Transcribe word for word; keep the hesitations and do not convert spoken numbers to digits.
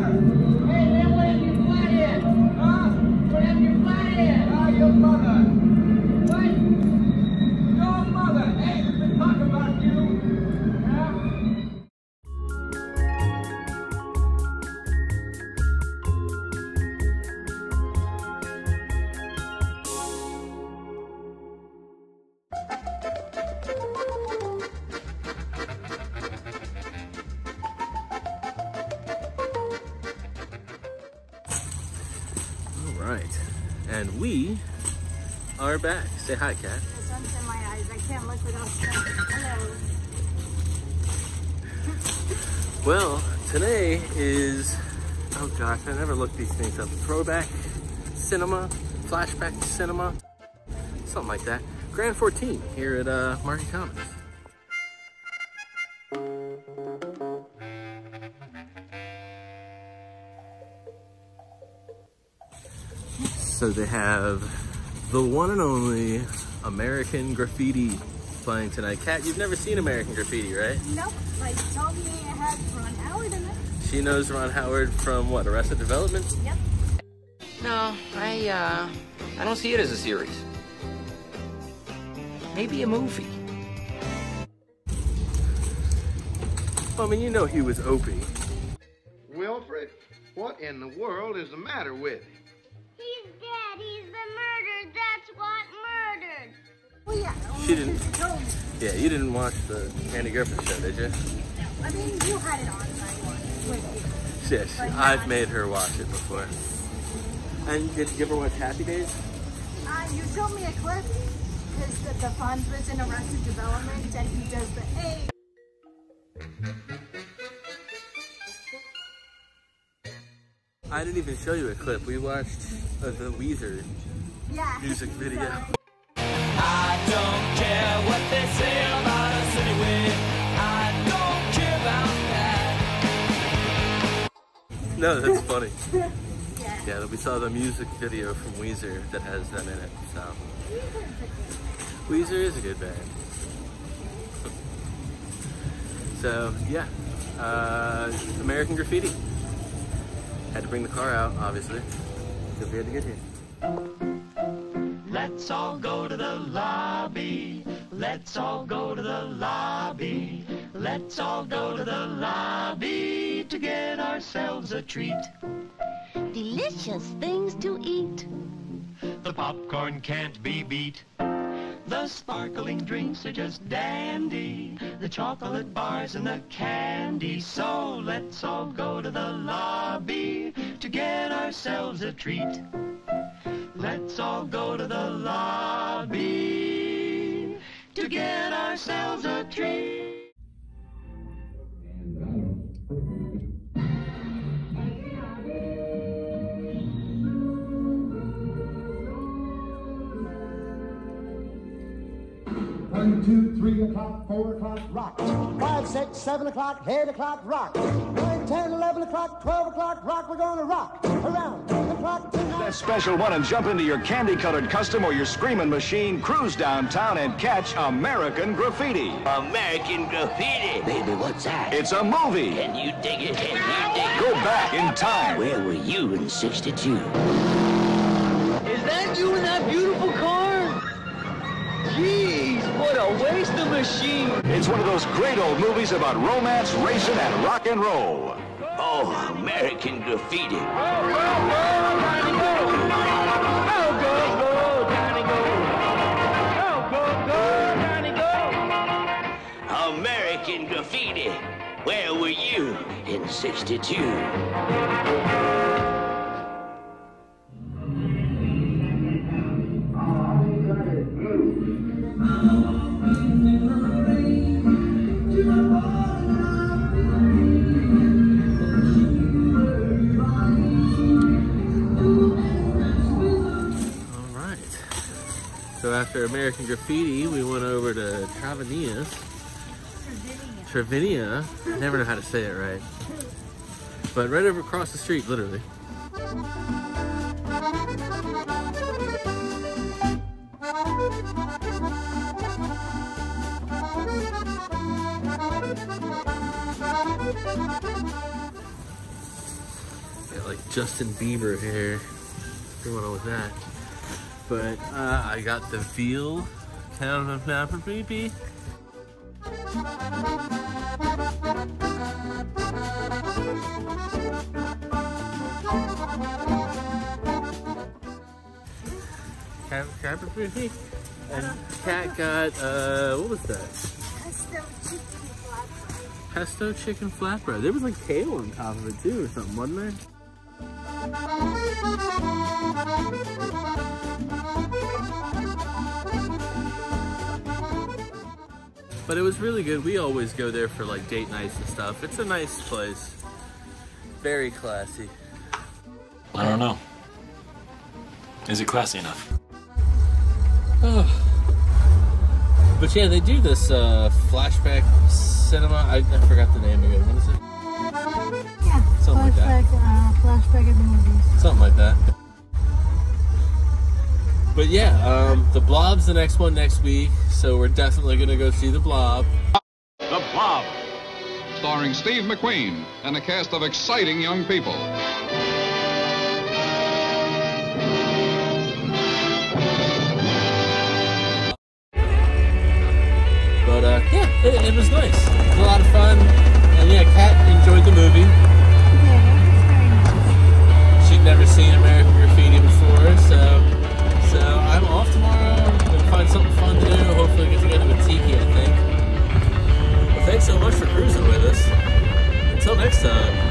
Right, and we are back. Say hi, Kat. The sun's in my eyes. I can't look without sun. Hello. Well, today is, oh gosh, I never looked these things up. Throwback Cinema, Flashback Cinema, something like that. Grand fourteen here at uh, Market Commons. So they have the one and only American Graffiti playing tonight. Kat, you've never seen American Graffiti, right? Nope. Like, told me it had Ron Howard in it. She knows Ron Howard from what, Arrested Development? Yep. No, I, uh, I don't see it as a series. Maybe a movie. I mean, you know he was Opie. Wilfred, what in the world is the matter with him? He's dead. He's been murdered. That's what murdered. Well, yeah. She didn't. Yeah, you didn't watch the Andy Griffith show, did you? No. I mean, you had it on and I watched it with you. Yes, I've made her watch it before. And did you ever watch Happy Days? Uh, you showed me a clip because the, the Fonz was in Arrested Development and he does the hey. I didn't even show you a clip. We watched uh, the Weezer yeah. music video. I don't care what they say about us anyway. I don't care about that. No, that's funny. yeah. Yeah, we saw the music video from Weezer that has them in it. So Weezer is a good band. So yeah, uh, American Graffiti. Had to bring the car out, obviously, because we had to get here. Let's all go to the lobby. Let's all go to the lobby. Let's all go to the lobby to get ourselves a treat. Delicious things to eat. The popcorn can't be beat. The sparkling drinks are just dandy. The chocolate bars and the candy. So let's all go to the lobby to get ourselves a treat. Let's all go to the lobby to get ourselves a treat. One, two, three o'clock, four o'clock, rock. Five, six, seven o'clock, eight o'clock, rock. Nine, ten, eleven o'clock, twelve o'clock, rock. We're gonna rock around the clock tonight. That special one and jump into your candy-colored custom or your screaming machine, cruise downtown and catch American Graffiti. American Graffiti? Baby, what's that? It's a movie. Can you dig it? Can you dig it? Go back in time. Where were you in sixty-two? Is that you in that beautiful car? Jeez, what a waste of machine. It's one of those great old movies about romance, racing, and rock and roll. Oh, American Graffiti. Go, go, go, Johnny, go. Go, go, go, Johnny, go. Go, go, go, Johnny, go. American Graffiti. Where were you in sixty-two? So after American Graffiti, we went over to Travinia. Travinia. I never know how to say it right. But right over across the street, literally. got like Justin Bieber hair going on with that. But uh, I got the veal kind of pepper baby. Pepper baby. And Kat got uh, what was that? Pesto chicken flatbread. Pesto chicken flatbread. There was like kale on top of it too, or something, wasn't there? But it was really good. We always go there for like date nights and stuff. It's a nice place. Very classy. I don't know. Is it classy enough? But yeah, they do this uh, Flashback Cinema. I, I forgot the name of it. What is it? Yeah, Something like that. Uh, flashback of the movies. Something like that. But yeah, um, the Blob's the next one next week, so we're definitely gonna go see the Blob. The Blob. Starring Steve McQueen and a cast of exciting young people. But uh, yeah, it, it was nice. It was a lot of fun. And yeah, Kat enjoyed the movie. She'd never seen American Graffiti before, so so I'm off tomorrow. I'm gonna find something fun to do. Hopefully get to go to a tiki, I think. Well, thanks so much for cruising with us. Until next time.